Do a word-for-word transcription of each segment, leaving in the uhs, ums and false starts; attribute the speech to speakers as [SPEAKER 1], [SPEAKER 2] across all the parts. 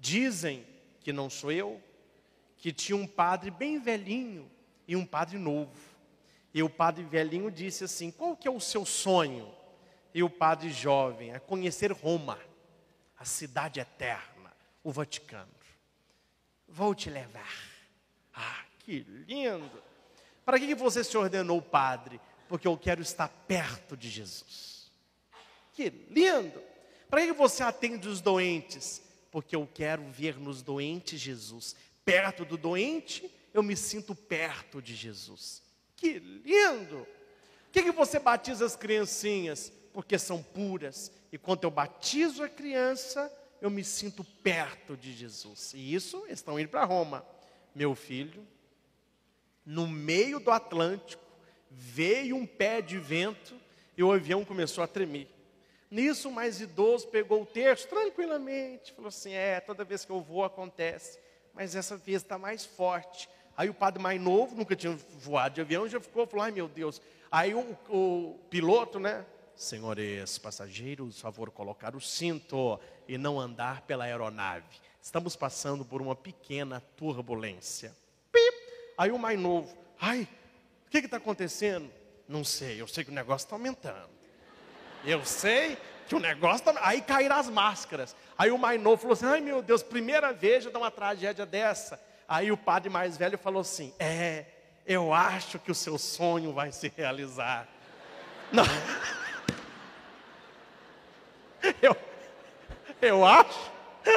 [SPEAKER 1] Dizem, que não sou eu, que tinha um padre bem velhinho e um padre novo. E o padre velhinho disse assim: qual que é o seu sonho? E o padre jovem: é conhecer Roma, a cidade eterna, o Vaticano. Vou te levar. Ah, que lindo! Para que você se ordenou padre? Porque eu quero estar perto de Jesus. Que lindo! Para que você atende os doentes? Porque eu quero ver nos doentes Jesus. Perto do doente, eu me sinto perto de Jesus. Que lindo! Por que, que você batiza as criancinhas? Porque são puras. E quando eu batizo a criança, eu me sinto perto de Jesus. E isso, estão indo para Roma. Meu filho, no meio do Atlântico, veio um pé de vento e o avião começou a tremer. Nisso, o mais idoso pegou o texto tranquilamente, falou assim: é, toda vez que eu vou acontece, mas essa vez está mais forte. Aí o padre mais novo, nunca tinha voado de avião, já ficou, falou: ai meu Deus. Aí o, o piloto, né? Senhores passageiros, favor colocar o cinto e não andar pela aeronave. Estamos passando por uma pequena turbulência. Pip! Aí o mais novo: ai, o que está acontecendo? Não sei, eu sei que o negócio está aumentando. Eu sei que o negócio está... Aí caíram as máscaras. Aí o mais novo falou assim: ai meu Deus, primeira vez já dá uma tragédia dessa. Aí o padre mais velho falou assim: é, eu acho que o seu sonho vai se realizar. Não. Eu, eu acho...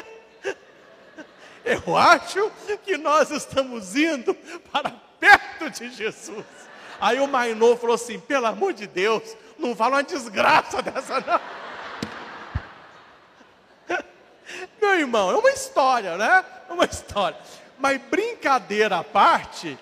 [SPEAKER 1] Eu acho que nós estamos indo para perto de Jesus. Aí o mais novo falou assim: pelo amor de Deus, não fala uma desgraça dessa não. Meu irmão, é uma história, né? É uma história. Mas brincadeira à parte...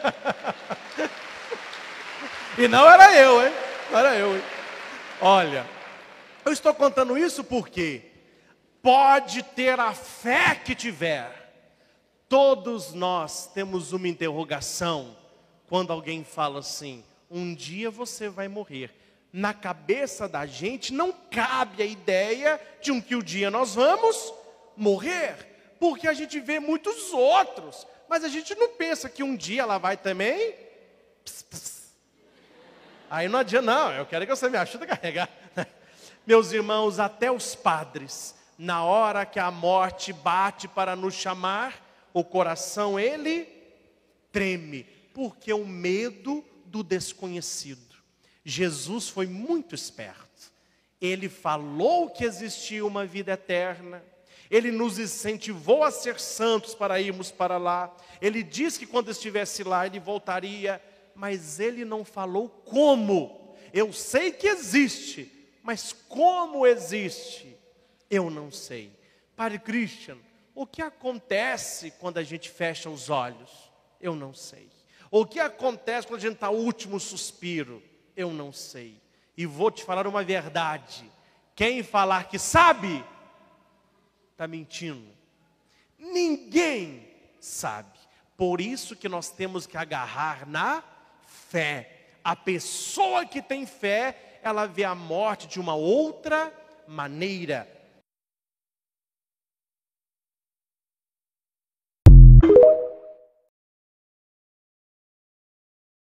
[SPEAKER 1] E não era eu, hein? Não era eu, hein? Olha, eu estou contando isso porque pode ter a fé que tiver. Todos nós temos uma interrogação quando alguém fala assim: um dia você vai morrer. Na cabeça da gente não cabe a ideia de um que o dia nós vamos morrer, porque a gente vê muitos outros, mas a gente não pensa que um dia ela vai também. Pss, pss. Aí não adianta, não, eu quero que você me ajude a carregar. Meus irmãos, até os padres, na hora que a morte bate para nos chamar, o coração ele treme, porque o medo do desconhecido. Jesus foi muito esperto. Ele falou que existia uma vida eterna. Ele nos incentivou a ser santos para irmos para lá. Ele disse que quando estivesse lá ele voltaria, mas ele não falou como. Eu sei que existe, mas como existe, eu não sei. Padre Christian, o que acontece quando a gente fecha os olhos? Eu não sei. O que acontece quando a gente está no último suspiro? Eu não sei. E vou te falar uma verdade: quem falar que sabe, está mentindo. Ninguém sabe. Por isso que nós temos que agarrar na fé. A pessoa que tem fé, ela vê a morte de uma outra maneira.